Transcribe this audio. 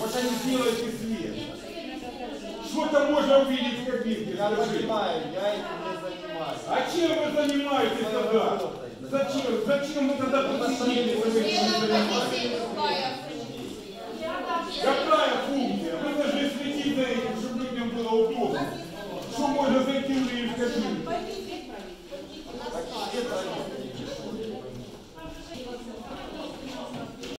Пока не сделаете свет. Что-то можно увидеть в кабинке. Я понимаю, я этим не занимаюсь. А чем вы занимаетесь тогда? Зачем? Зачем вы тогда посидели? Смена комиссии другая.